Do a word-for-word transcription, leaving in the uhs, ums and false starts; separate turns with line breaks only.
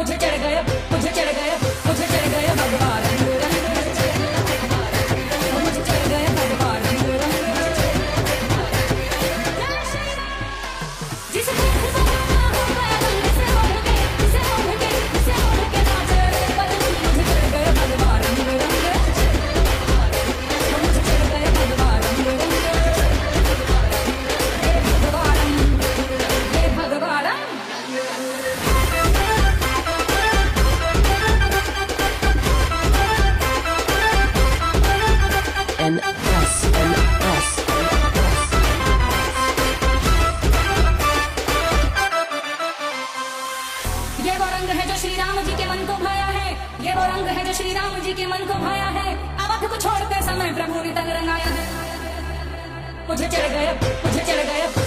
मुझे चढ़ गए मुझे चढ़ गए मुझे चढ़ गए भगवान रंग रंग मुझे चढ़ गए भगवान रंग रंग जिसे ये वो रंग है जो श्री राम जी के मन को भाया है, ये वो रंग है जो श्री राम जी के मन को भाया है। अवध को छोड़ते समय प्रभु ने तन रंगाया है। मुझे चढ़ गए मुझे चढ़ गए